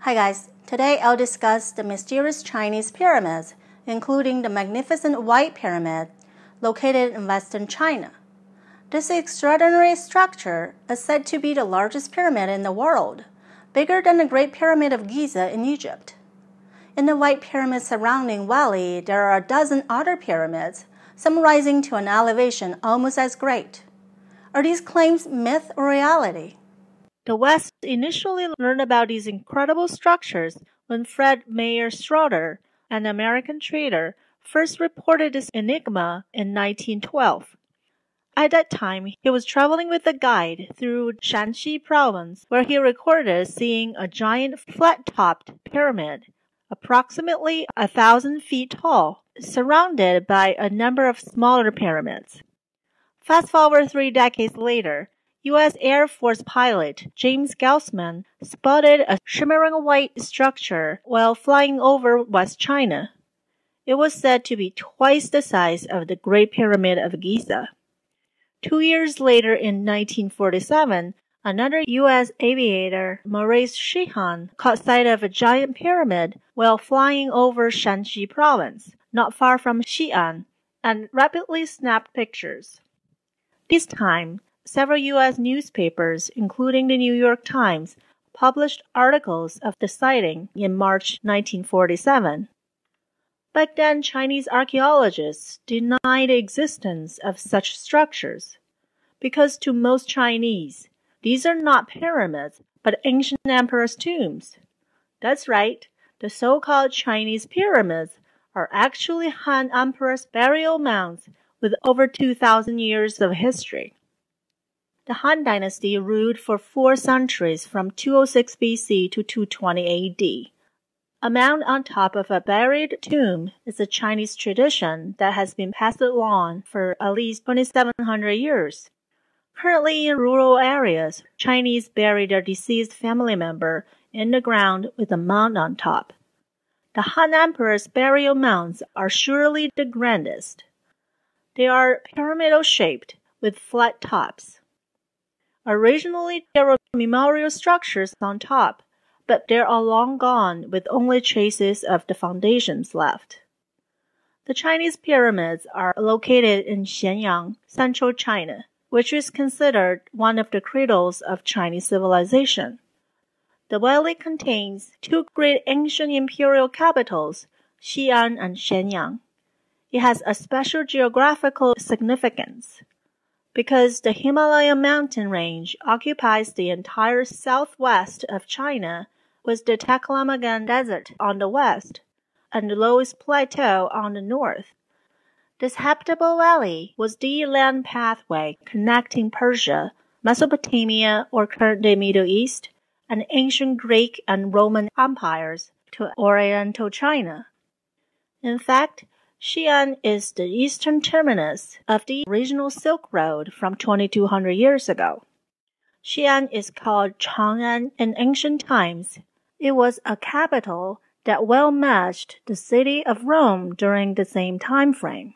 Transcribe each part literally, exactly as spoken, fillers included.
Hi guys, today I'll discuss the mysterious Chinese pyramids, including the magnificent White Pyramid, located in western China. This extraordinary structure is said to be the largest pyramid in the world, bigger than the Great Pyramid of Giza in Egypt. In the White Pyramid surrounding valley, there are a dozen other pyramids, some rising to an elevation almost as great. Are these claims myth or reality? The West initially learned about these incredible structures when Fred Meyer Schroder, an American trader, first reported this enigma in nineteen twelve. At that time, he was traveling with a guide through Shaanxi Province, where he recorded seeing a giant flat-topped pyramid, approximately a thousand feet tall, surrounded by a number of smaller pyramids. Fast forward three decades later, U S Air Force pilot James Gaussman spotted a shimmering white structure while flying over West China. It was said to be twice the size of the Great Pyramid of Giza. Two years later, in nineteen forty-seven, another U S aviator, Maurice Sheahan, caught sight of a giant pyramid while flying over Shaanxi Province, not far from Xi'an, and rapidly snapped pictures. This time, several U S newspapers, including the New York Times, published articles of the sighting in March nineteen forty-seven. Back then, Chinese archaeologists denied the existence of such structures, because to most Chinese, these are not pyramids, but ancient emperors' tombs. That's right, the so-called Chinese pyramids are actually Han emperors' burial mounds with over two thousand years of history. The Han Dynasty ruled for four centuries from two oh six B C to two twenty A D. A mound on top of a buried tomb is a Chinese tradition that has been passed along for at least twenty-seven hundred years. Currently in rural areas, Chinese bury their deceased family member in the ground with a mound on top. The Han Emperor's burial mounds are surely the grandest. They are pyramidal shaped with flat tops. Originally, there were memorial structures on top, but they are long gone with only traces of the foundations left. The Chinese pyramids are located in Xi'an, central China, which is considered one of the cradles of Chinese civilization. The valley contains two great ancient imperial capitals, Xi'an and Shenyang. It has a special geographical significance, because the Himalayan mountain range occupies the entire southwest of China, with the Taklamakan Desert on the west and the lowest plateau on the north. This habitable valley was the land pathway connecting Persia, Mesopotamia or current-day Middle East, and ancient Greek and Roman empires to Oriental China. In fact, Xi'an is the eastern terminus of the regional Silk Road from twenty-two hundred years ago. Xi'an is called Chang'an in ancient times. It was a capital that well matched the city of Rome during the same time frame.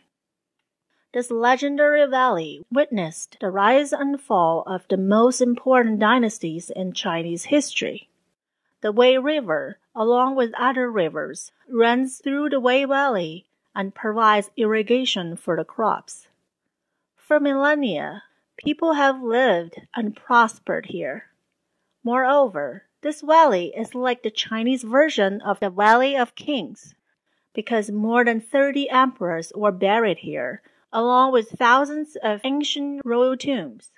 This legendary valley witnessed the rise and fall of the most important dynasties in Chinese history. The Wei River, along with other rivers, runs through the Wei Valley and provides irrigation for the crops. For millennia, people have lived and prospered here. Moreover, this valley is like the Chinese version of the Valley of Kings, because more than thirty emperors were buried here, along with thousands of ancient royal tombs.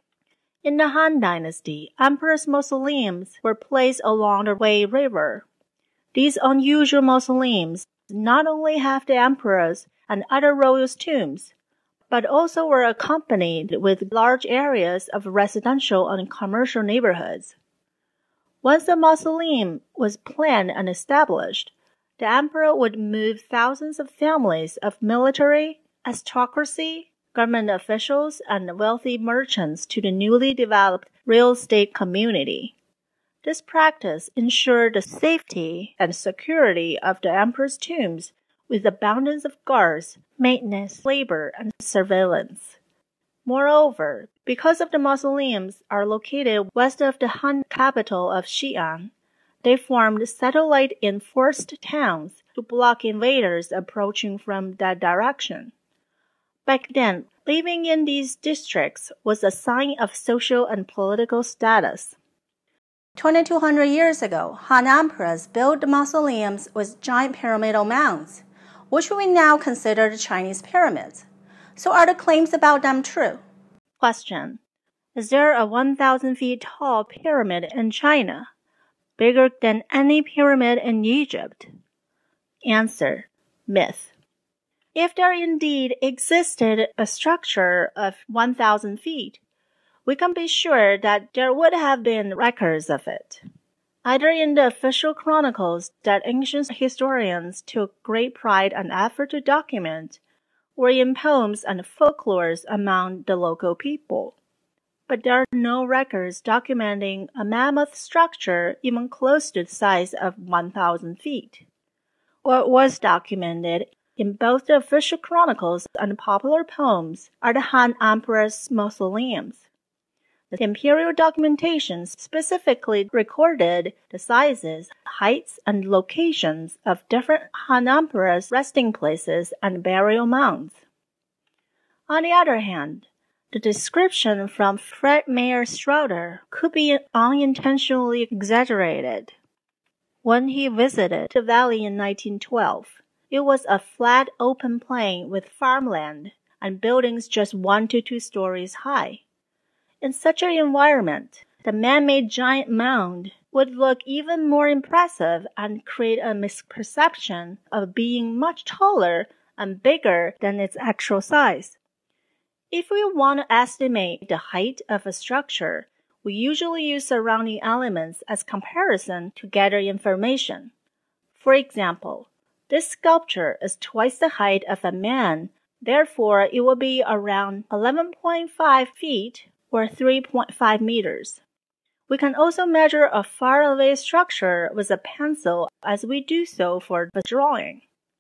In the Han Dynasty, emperors' mausoleums were placed along the Wei River. These unusual mausoleums not only have the emperors and other royals' tombs, but also were accompanied with large areas of residential and commercial neighborhoods. Once the mausoleum was planned and established, the emperor would move thousands of families of military, aristocracy, government officials, and wealthy merchants to the newly developed real estate community. This practice ensured the safety and security of the emperor's tombs with abundance of guards, maintenance, labor, and surveillance. Moreover, because of the mausoleums are located west of the Han capital of Xi'an, They formed satellite-enforced towns to block invaders approaching from that direction. Back then, living in these districts was a sign of social and political status. twenty-two hundred years ago, Han emperors built mausoleums with giant pyramidal mounds, which we now consider the Chinese pyramids. So are the claims about them true? Question. Is there a one thousand feet tall pyramid in China, bigger than any pyramid in Egypt? Answer. Myth. If there indeed existed a structure of one thousand feet, we can be sure that there would have been records of it, either in the official chronicles that ancient historians took great pride and effort to document, or in poems and folklores among the local people. But there are no records documenting a mammoth structure even close to the size of one thousand feet. What was documented in both the official chronicles and popular poems are the Han Emperor's mausoleums. The imperial documentation specifically recorded the sizes, heights, and locations of different Han Emperors' resting places and burial mounds. On the other hand, the description from Fred Meyer Schroder could be unintentionally exaggerated. When he visited the valley in nineteen twelve, it was a flat open plain with farmland and buildings just one to two stories high. In such an environment, the man-made giant mound would look even more impressive and create a misperception of being much taller and bigger than its actual size. If we want to estimate the height of a structure, we usually use surrounding elements as comparison to gather information. For example, this sculpture is twice the height of a man, therefore it will be around eleven point five feet or three point five meters. We can also measure a far-away structure with a pencil as we do so for the drawing.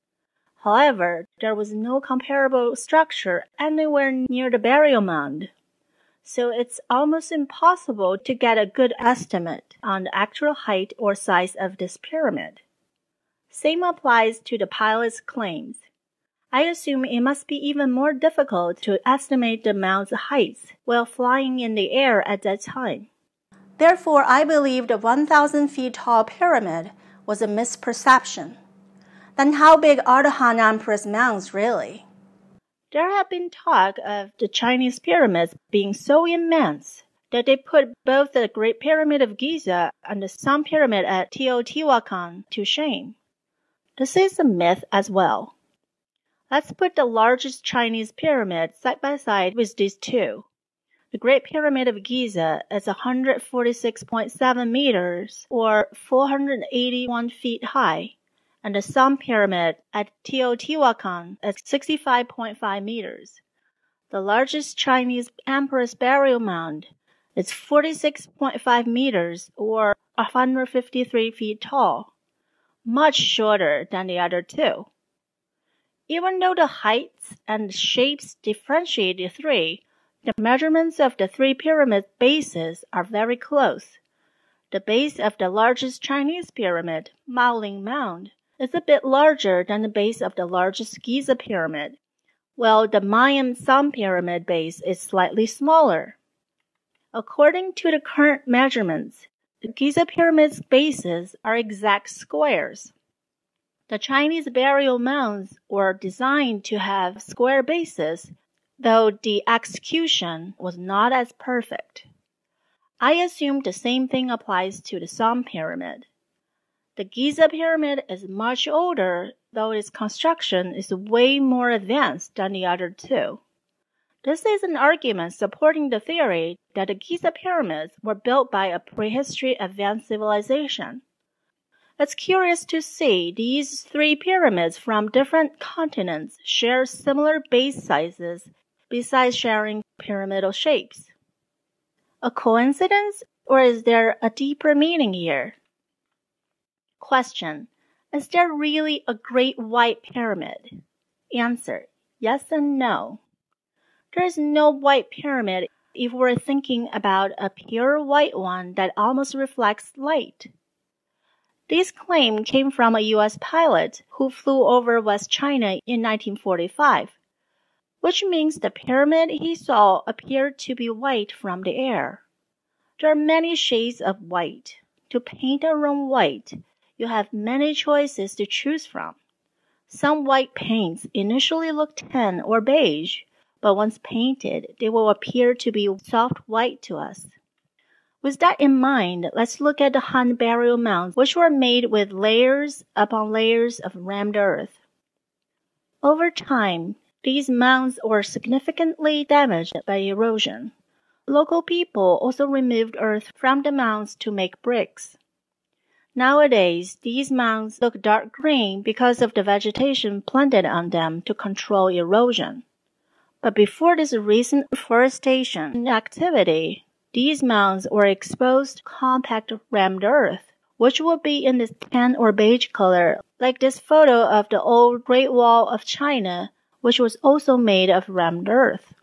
However, there was no comparable structure anywhere near the burial mound, so it's almost impossible to get a good estimate on the actual height or size of this pyramid. Same applies to the pilot's claims. I assume it must be even more difficult to estimate the mound's heights while flying in the air at that time. Therefore, I believe the one thousand feet tall pyramid was a misperception. Then how big are the Han Emperor's mounds really? There have been talk of the Chinese pyramids being so immense that they put both the Great Pyramid of Giza and the Sun Pyramid at Teotihuacan to shame. This is a myth as well. Let's put the largest Chinese pyramid side by side with these two. The Great Pyramid of Giza is one hundred forty-six point seven meters or four hundred eighty-one feet high, and the Sun Pyramid at Teotihuacan is sixty-five point five meters. The largest Chinese emperor's burial mound is forty-six point five meters or one hundred fifty-three feet tall, much shorter than the other two. Even though the heights and shapes differentiate the three, the measurements of the three pyramid bases are very close. The base of the largest Chinese pyramid, Maoling Mound, is a bit larger than the base of the largest Giza pyramid, while the Mayan Sun Pyramid base is slightly smaller. According to the current measurements, the Giza pyramid's bases are exact squares. The Chinese burial mounds were designed to have square bases, though the execution was not as perfect. I assume the same thing applies to the Sun Pyramid. The Giza Pyramid is much older, though its construction is way more advanced than the other two. This is an argument supporting the theory that the Giza Pyramids were built by a prehistory advanced civilization. It's curious to see these three pyramids from different continents share similar base sizes besides sharing pyramidal shapes. A coincidence, or is there a deeper meaning here? Question. Is there really a Great White Pyramid? Answer. Yes and no. There is no white pyramid if we're thinking about a pure white one that almost reflects light. This claim came from a U S pilot who flew over West China in nineteen forty-five, which means the pyramid he saw appeared to be white from the air. There are many shades of white. To paint a room white, you have many choices to choose from. Some white paints initially look tan or beige, but once painted, they will appear to be soft white to us. With that in mind, let's look at the Han burial mounds, which were made with layers upon layers of rammed earth. Over time, these mounds were significantly damaged by erosion. Local people also removed earth from the mounds to make bricks. Nowadays, these mounds look dark green because of the vegetation planted on them to control erosion. But before this recent forestation activity, these mounds were exposed to compact rammed earth, which would be in this tan or beige color, like this photo of the old Great Wall of China, which was also made of rammed earth.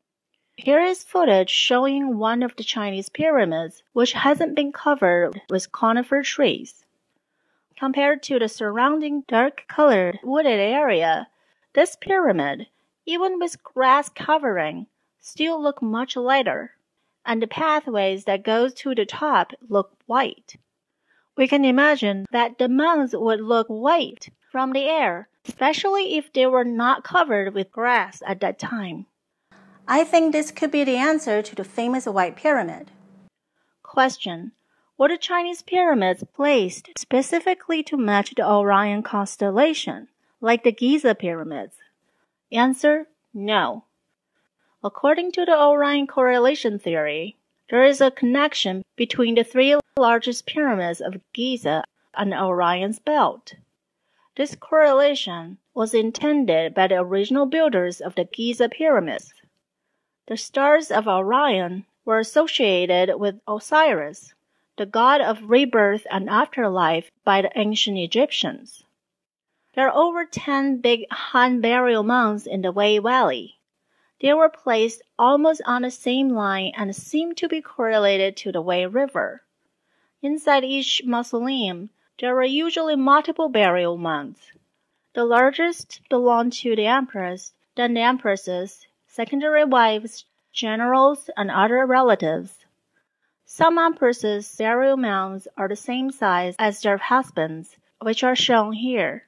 Here is footage showing one of the Chinese pyramids, which hasn't been covered with conifer trees. Compared to the surrounding dark-colored wooded area, this pyramid, even with grass covering, still look much lighter, and the pathways that go to the top look white. We can imagine that the mounds would look white from the air, especially if they were not covered with grass at that time. I think this could be the answer to the famous White Pyramid. Question. Were the Chinese pyramids placed specifically to match the Orion constellation, like the Giza pyramids? Answer. No. According to the Orion correlation theory, there is a connection between the three largest pyramids of Giza and Orion's belt. This correlation was intended by the original builders of the Giza pyramids. The stars of Orion were associated with Osiris, the god of rebirth and afterlife by the ancient Egyptians. There are over ten big Han burial mounds in the Wei Valley. They were placed almost on the same line and seem to be correlated to the Wei River. Inside each mausoleum, there were usually multiple burial mounds. The largest belonged to the empress, then the empresses, secondary wives, generals, and other relatives. Some empresses' burial mounds are the same size as their husbands, which are shown here.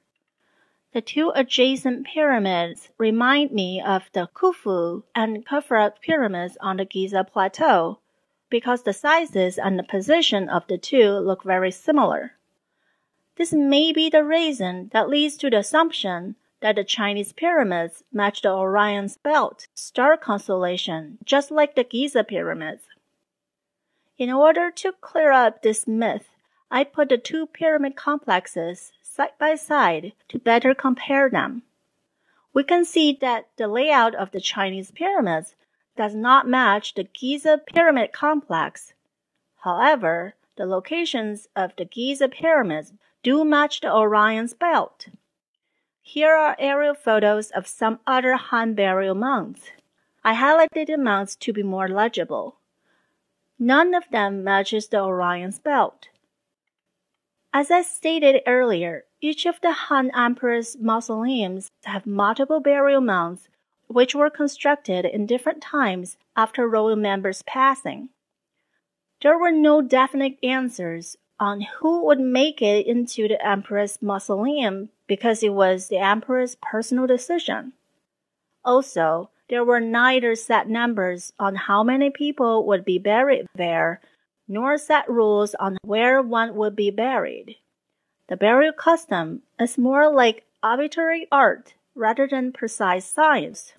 The two adjacent pyramids remind me of the Khufu and Khafra pyramids on the Giza Plateau, because the sizes and the position of the two look very similar. This may be the reason that leads to the assumption that the Chinese pyramids match the Orion's belt star constellation, just like the Giza pyramids. In order to clear up this myth, I put the two pyramid complexes side by side to better compare them. We can see that the layout of the Chinese pyramids does not match the Giza pyramid complex. However, the locations of the Giza pyramids do match the Orion's belt. Here are aerial photos of some other Han burial mounds. I highlighted the mounds to be more legible. None of them matches the Orion's belt. As I stated earlier, each of the Han emperor's mausoleums have multiple burial mounds which were constructed in different times after royal members' passing. There were no definite answers on who would make it into the emperor's mausoleum because it was the emperor's personal decision. Also, there were neither set numbers on how many people would be buried there, nor set rules on where one would be buried. The burial custom is more like arbitrary art rather than precise science.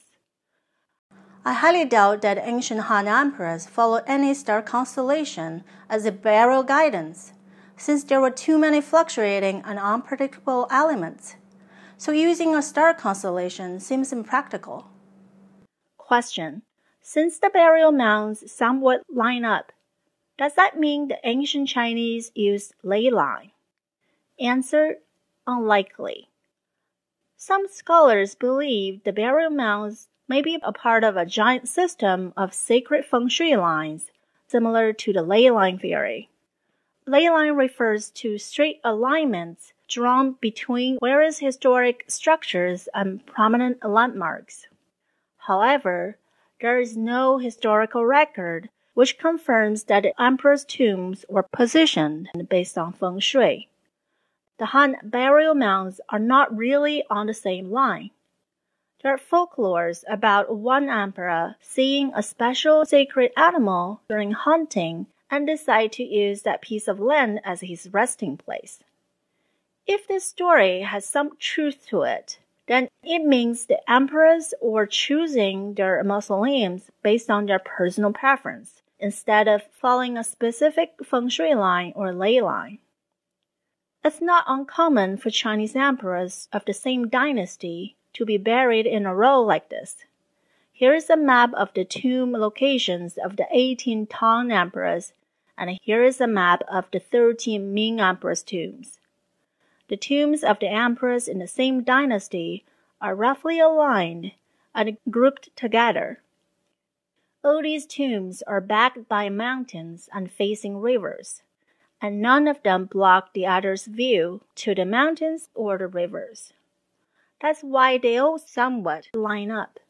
I highly doubt that ancient Han emperors followed any star constellation as a burial guidance, since there were too many fluctuating and unpredictable elements. So using a star constellation seems impractical. Question. Since the burial mounds somewhat line up, does that mean the ancient Chinese used ley line? Answer. Unlikely. Some scholars believe the burial mounds may be a part of a giant system of sacred feng shui lines, similar to the ley line theory. ley line refers to straight alignments drawn between various historic structures and prominent landmarks. However, there is no historical record which confirms that the emperor's tombs were positioned based on feng shui. The Han burial mounds are not really on the same line. There are folklores about one emperor seeing a special sacred animal during hunting and decide to use that piece of land as his resting place. If this story has some truth to it, then it means the emperors were choosing their mausoleums based on their personal preference, instead of following a specific feng shui line or ley line. It's not uncommon for Chinese emperors of the same dynasty to be buried in a row like this. Here is a map of the tomb locations of the eighteen Tang emperors, and here is a map of the thirteen Ming emperors' tombs. The tombs of the emperors in the same dynasty are roughly aligned and grouped together. All these tombs are backed by mountains and facing rivers, and none of them block the other's view to the mountains or the rivers. That's why they all somewhat line up.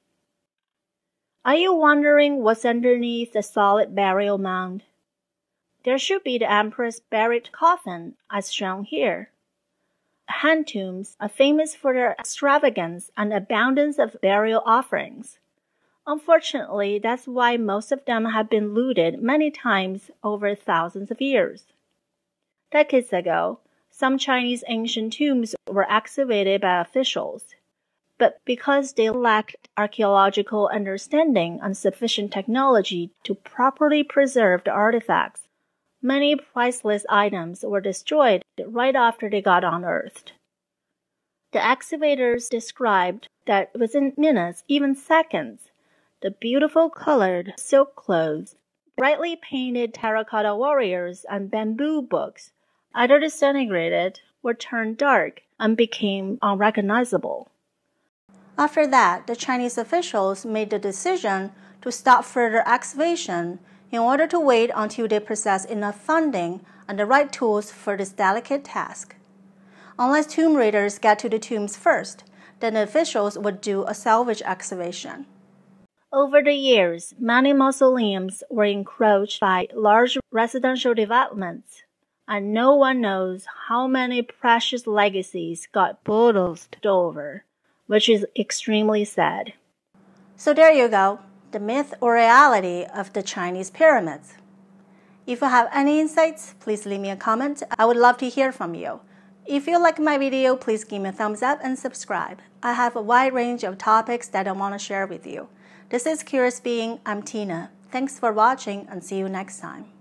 Are you wondering what's underneath the solid burial mound? There should be the emperor's buried coffin, as shown here. Han tombs are famous for their extravagance and abundance of burial offerings. Unfortunately, that's why most of them have been looted many times over thousands of years. Decades ago, some Chinese ancient tombs were excavated by officials, but because they lacked archaeological understanding and sufficient technology to properly preserve the artifacts, many priceless items were destroyed right after they got unearthed. The excavators described that within minutes, even seconds, the beautiful colored silk clothes, brightly painted terracotta warriors, and bamboo books either disintegrated or turned dark and became unrecognizable. After that, the Chinese officials made the decision to stop further excavation in order to wait until they possess enough funding and the right tools for this delicate task. Unless tomb raiders get to the tombs first, then the officials would do a salvage excavation. Over the years, many mausoleums were encroached by large residential developments, and no one knows how many precious legacies got bulldozed over, which is extremely sad. So there you go, the myth or reality of the Chinese pyramids. If you have any insights, please leave me a comment. I would love to hear from you. If you like my video, please give me a thumbs up and subscribe. I have a wide range of topics that I want to share with you. This is Curious Being. I'm Tina. Thanks for watching and see you next time.